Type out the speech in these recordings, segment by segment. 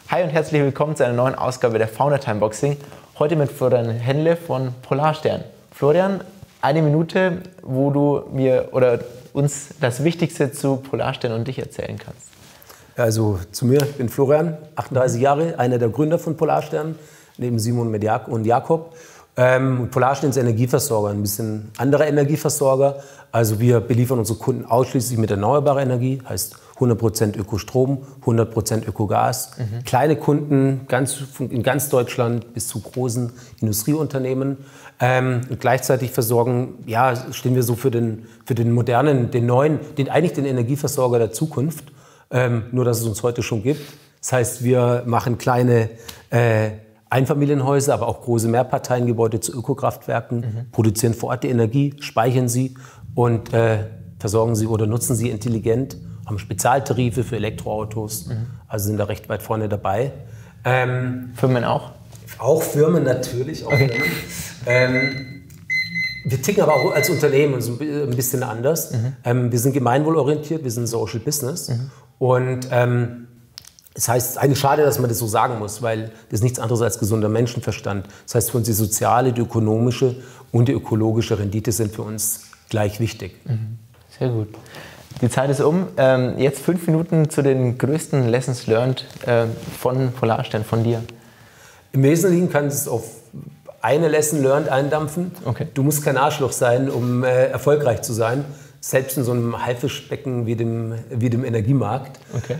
Hi und herzlich willkommen zu einer neuen Ausgabe der Founder Time Boxing. Heute mit Florian Henle von Polarstern. Florian, eine Minute, wo du mir oder uns das Wichtigste zu Polarstern und dich erzählen kannst. Also zu mir, ich bin Florian, 38 Jahre, einer der Gründer von Polarstern, neben Simon und Jakob. Polarstern ist Energieversorger, ein bisschen anderer Energieversorger. Also wir beliefern unsere Kunden ausschließlich mit erneuerbarer Energie, heißt 100% Ökostrom, 100% Ökogas. Kleine Kunden in ganz Deutschland bis zu großen Industrieunternehmen. Und gleichzeitig stehen wir so für den modernen, den neuen, den Energieversorger der Zukunft. Nur, dass es uns heute schon gibt. Das heißt, wir machen kleine Einfamilienhäuser, aber auch große Mehrparteiengebäude zu Ökokraftwerken, produzieren vor Ort die Energie, speichern sie und versorgen sie oder nutzen sie intelligent, haben Spezialtarife für Elektroautos, also sind da recht weit vorne dabei. Firmen auch? Auch Firmen natürlich. Auch okay. Firmen. Wir ticken aber auch als Unternehmen so ein bisschen anders. Wir sind gemeinwohlorientiert, wir sind Social Business. Und das heißt, eigentlich schade, dass man das so sagen muss, weil das ist nichts anderes als gesunder Menschenverstand. Das heißt, für uns die soziale, die ökonomische und die ökologische Rendite sind für uns gleich wichtig. Sehr gut. Die Zeit ist um. Jetzt 5 Minuten zu den größten Lessons learned von Polarstern, von dir. Im Wesentlichen kann es auf eine Lesson learned eindampfen. Okay. Du musst kein Arschloch sein, um erfolgreich zu sein. Selbst in so einem Haifischbecken wie dem Energiemarkt. Okay.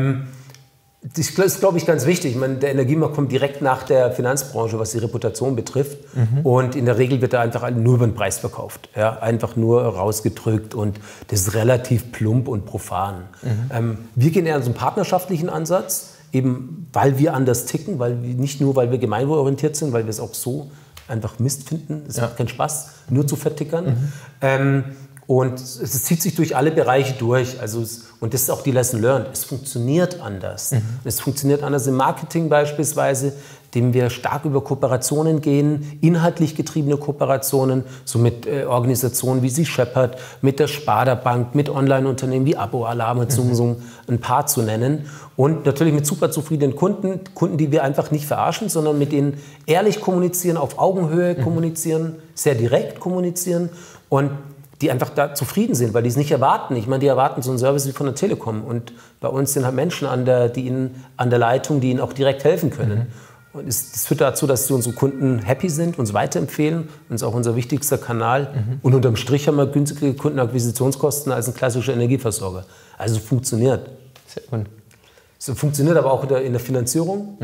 Das ist, glaube ich, ganz wichtig. Ich meine, der Energiemarkt kommt direkt nach der Finanzbranche, was die Reputation betrifft. Und in der Regel wird er einfach nur über den Preis verkauft. Ja? Einfach nur rausgedrückt und das ist relativ plump und profan. Wir gehen eher so einen partnerschaftlichen Ansatz, eben weil wir anders ticken, nicht nur, weil wir gemeinwohlorientiert sind, weil wir es auch so einfach Mist finden. Es macht keinen Spaß, nur zu vertickern. Und es zieht sich durch alle Bereiche durch. Und das ist auch die Lesson learned. Es funktioniert anders. Es funktioniert anders im Marketing beispielsweise, indem wir stark über Kooperationen gehen, inhaltlich getriebene Kooperationen, so mit Organisationen wie Sea Shepherd, mit der Sparda Bank, mit Online-Unternehmen wie Abo-Alarm, um so ein paar zu nennen. Und natürlich mit super zufriedenen Kunden, die wir einfach nicht verarschen, sondern mit denen ehrlich kommunizieren, auf Augenhöhe kommunizieren, sehr direkt kommunizieren und die einfach da zufrieden sind, weil die es nicht erwarten. Ich meine, die erwarten so einen Service wie von der Telekom. Und bei uns sind halt Menschen an der Leitung, die ihnen auch direkt helfen können. Und das führt dazu, dass unsere Kunden happy sind, uns weiterempfehlen. Das ist auch unser wichtigster Kanal. Und unterm Strich haben wir günstige Kundenakquisitionskosten als ein klassischer Energieversorger. Also es funktioniert. Sehr gut. Es funktioniert aber auch in der Finanzierung.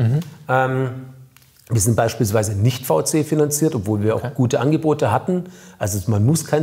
Wir sind beispielsweise nicht VC finanziert, obwohl wir auch gute Angebote hatten. Also man muss kein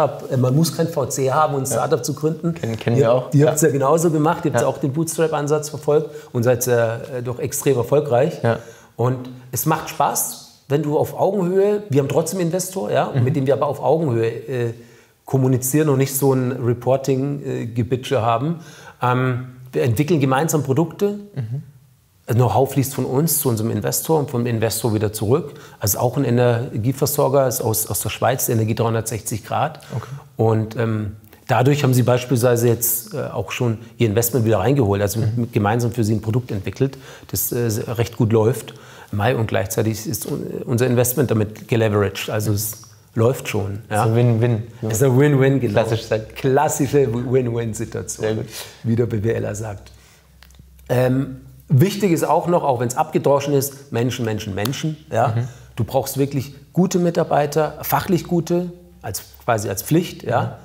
VC haben, um ein Startup zu gründen. Kennen wir auch. Ihr habt es ja genauso gemacht, ihr habt auch den Bootstrap-Ansatz verfolgt und seid doch extrem erfolgreich. Ja. Und es macht Spaß, wenn du auf Augenhöhe, wir haben trotzdem Investor, mit dem wir aber auf Augenhöhe kommunizieren und nicht so ein Reporting-Gebitsche haben. Wir entwickeln gemeinsam Produkte. Know-how fließt von uns zu unserem Investor und vom Investor wieder zurück. Also auch ein Energieversorger ist aus der Schweiz, Energie 360 Grad. Okay. Und dadurch haben sie beispielsweise jetzt auch schon ihr Investment wieder reingeholt, also gemeinsam für sie ein Produkt entwickelt, das recht gut läuft. Und gleichzeitig ist unser Investment damit geleveraged. Also es läuft schon. Ja. Also Win-Win. Es ist eine Win-Win, genau. Klassische Win-Win-Situation, wie der BWLer sagt. Wichtig ist auch noch, auch wenn es abgedroschen ist, Menschen. Ja? Du brauchst wirklich gute Mitarbeiter, fachlich gute, quasi als Pflicht. Ja?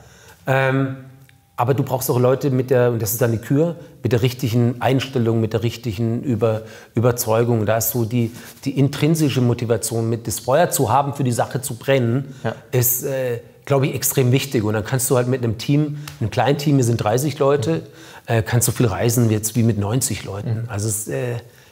Aber du brauchst auch Leute und das ist dann die Kür, mit der richtigen Einstellung, mit der richtigen Überzeugung. Da ist so die intrinsische Motivation, das Feuer zu haben, für die Sache zu brennen, ist, glaube ich, extrem wichtig. Und dann kannst du halt mit einem kleinen Team, wir sind 30 Leute, kannst du viel reisen jetzt wie mit 90 Leuten. Also es ist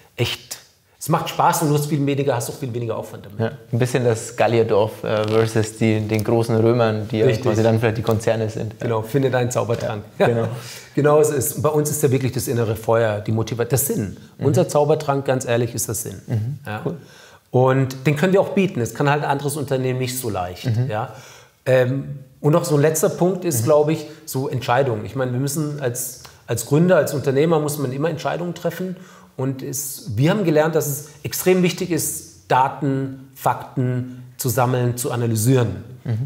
es macht Spaß und hast auch viel weniger Aufwand damit. Ja, ein bisschen das Gallierdorf versus den großen Römern, die quasi dann vielleicht die Konzerne sind. Genau, finde deinen Zaubertrank. Ja, genau. Genau, es ist. Bei uns ist ja wirklich das innere Feuer, die Motivation, der Sinn. Unser Zaubertrank, ganz ehrlich, ist das Sinn. Ja. Cool. Und den können wir auch bieten. Das kann halt ein anderes Unternehmen nicht so leicht. Ja. Und noch so ein letzter Punkt ist, glaube ich, so Entscheidungen. Ich meine, wir müssen als Gründer, als Unternehmer muss man immer Entscheidungen treffen. Und wir haben gelernt, dass es extrem wichtig ist, Daten, Fakten zu sammeln, zu analysieren.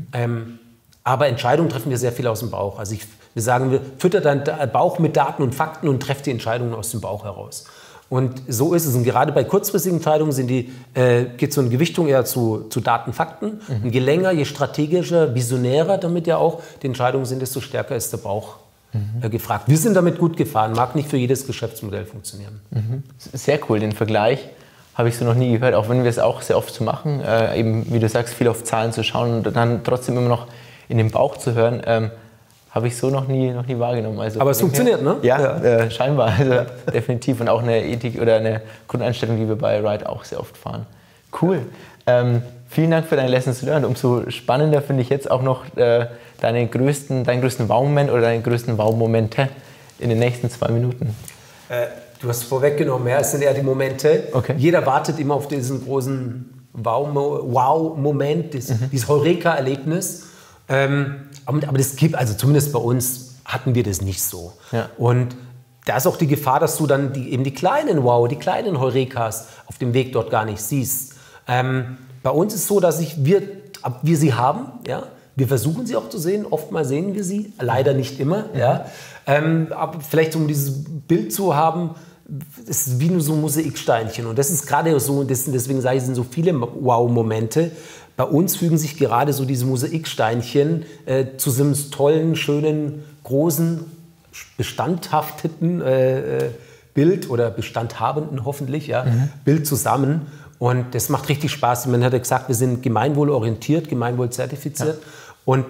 Aber Entscheidungen treffen wir sehr viel aus dem Bauch. Also wir sagen, fütter deinen Bauch mit Daten und Fakten und treff die Entscheidungen aus dem Bauch heraus. Und so ist es. Und gerade bei kurzfristigen Entscheidungen geht so eine Gewichtung eher zu Daten, Fakten. Und je länger, je strategischer, visionärer damit ja auch die Entscheidungen sind, desto stärker ist der Bauch gefragt. Wir sind damit gut gefahren, mag nicht für jedes Geschäftsmodell funktionieren. Sehr cool, den Vergleich habe ich so noch nie gehört, auch wenn wir es auch sehr oft so machen, eben wie du sagst, viel auf Zahlen zu schauen und dann trotzdem immer noch in den Bauch zu hören, habe ich so noch nie wahrgenommen. Also aber es funktioniert, ne? Ja, scheinbar, also definitiv und auch eine Ethik oder eine Grundeinstellung, die wir bei Ride auch sehr oft fahren. Cool. Vielen Dank für deine Lessons Learned. Umso spannender finde ich jetzt auch noch deinen größten Wow-Moment oder deine größten Wow-Momente in den nächsten 2 Minuten. Du hast es vorweggenommen, ja, es sind eher die Momente. Okay. Jeder wartet immer auf diesen großen Wow-Moment, dieses Heureka-Erlebnis. Aber das gibt, also zumindest bei uns hatten wir das nicht so. Ja. Und da ist auch die Gefahr, dass du dann eben die kleinen die kleinen Heurekas auf dem Weg dort gar nicht siehst. Bei uns ist es so, dass wir sie haben, ja. Wir versuchen sie auch zu sehen, oftmals sehen wir sie, leider nicht immer. Ja. Aber vielleicht um dieses Bild zu haben, ist wie nur so Mosaiksteinchen. Und das ist gerade so, deswegen sage ich, es sind so viele Wow-Momente. Bei uns fügen sich gerade so diese Mosaiksteinchen zu so einem tollen, schönen, großen, bestandhafteten Bild oder bestandhabenden hoffentlich, ja, Bild zusammen. Und das macht richtig Spaß. Man hat ja gesagt, wir sind gemeinwohlorientiert, gemeinwohlzertifiziert. Ja. Und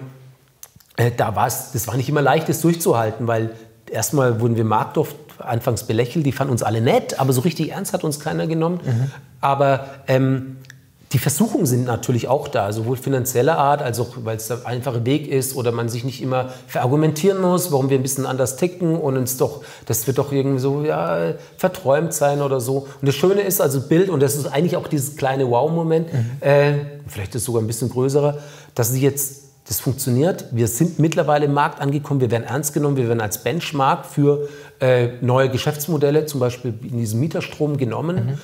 das war nicht immer leicht, das durchzuhalten, weil erstmal wurden wir marktoft anfangs belächelt, die fanden uns alle nett, aber so richtig ernst hat uns keiner genommen. Aber die Versuchungen sind natürlich auch da, sowohl finanzieller Art, als auch, weil es der einfache Weg ist oder man sich nicht immer verargumentieren muss, warum wir ein bisschen anders ticken und das wird doch irgendwie so verträumt sein oder so. Und das Schöne ist also Bild, und das ist eigentlich auch dieses kleine Wow-Moment, vielleicht ist es sogar ein bisschen größerer, dass das funktioniert. Wir sind mittlerweile im Markt angekommen, wir werden ernst genommen, wir werden als Benchmark für neue Geschäftsmodelle, zum Beispiel in diesem Mieterstrom genommen.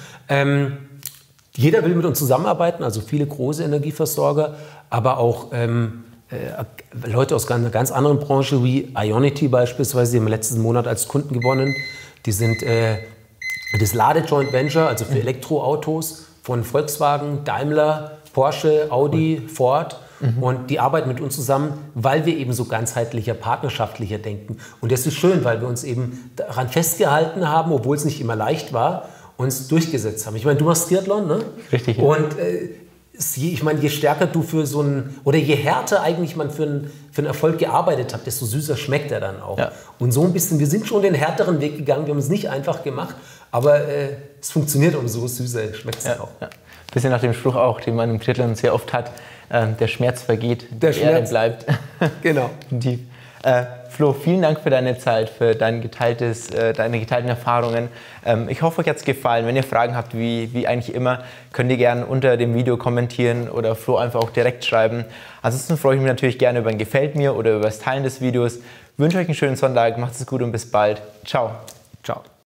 Jeder will mit uns zusammenarbeiten, also viele große Energieversorger, aber auch Leute aus einer ganz anderen Branche, wie Ionity beispielsweise, die haben letzten Monat als Kunden gewonnen. Die sind das Lade-Joint Venture, also für Elektroautos von Volkswagen, Daimler, Porsche, Audi, Ford. Und die arbeiten mit uns zusammen, weil wir eben so ganzheitlicher, partnerschaftlicher denken. Und das ist schön, weil wir uns eben daran festgehalten haben, obwohl es nicht immer leicht war, uns durchgesetzt haben. Ich meine, du machst Triathlon, ne? Richtig. Ja. Und ich meine, je stärker du je härter eigentlich man für einen Erfolg gearbeitet hat, desto süßer schmeckt er dann auch. Ja. Und so ein bisschen, wir sind schon den härteren Weg gegangen, wir haben es nicht einfach gemacht, aber es funktioniert, umso süßer schmeckt es dann auch. Ja. Bisschen nach dem Spruch auch, den man im Triathlon sehr oft hat, der Schmerz vergeht, der Schmerz bleibt. Genau. Flo, vielen Dank für deine Zeit, für deine geteilten Erfahrungen. Ich hoffe, euch hat es gefallen. Wenn ihr Fragen habt, wie eigentlich immer, könnt ihr gerne unter dem Video kommentieren oder Flo einfach auch direkt schreiben. Ansonsten freue ich mich natürlich gerne über ein Gefällt mir oder über das Teilen des Videos. Ich wünsche euch einen schönen Sonntag, macht es gut und bis bald. Ciao. Ciao.